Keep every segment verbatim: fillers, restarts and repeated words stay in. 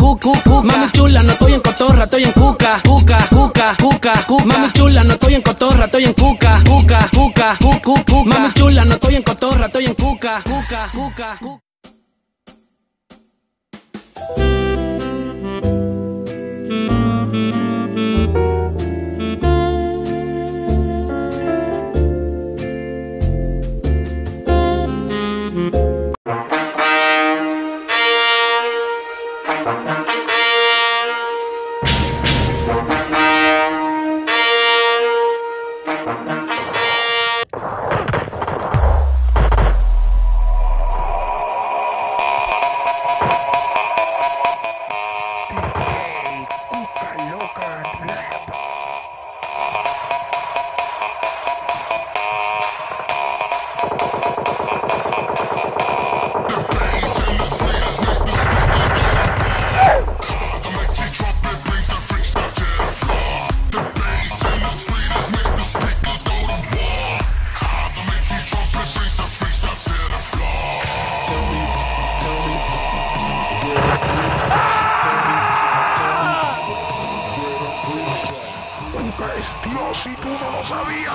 cuca, cuca. Mami chula, no estoy en cotorra, estoy en cuca, cuca, cuca, cuca, cuca. Mami chula, no estoy en cotorra, estoy en cuca, cuca, cuca, cuca, cuca. Mami chula, no estoy en cotorra, estoy en cuca, cuca, cuca, cuca. Dios, si tú no lo sabías.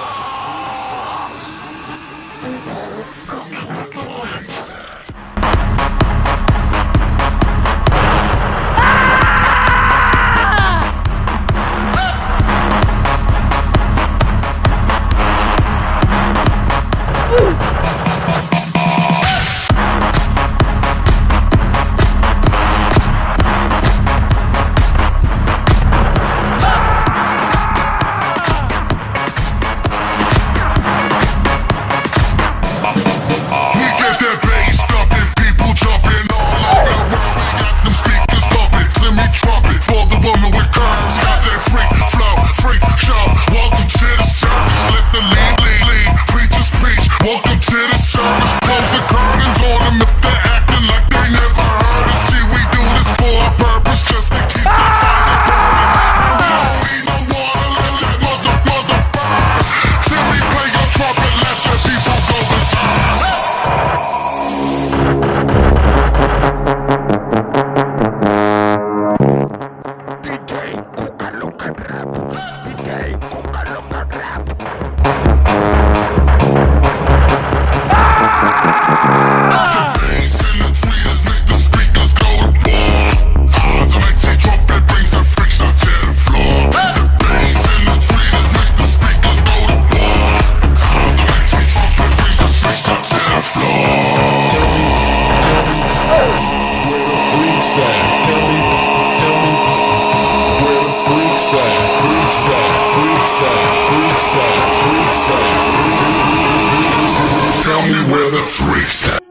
Tell me where the freaks at.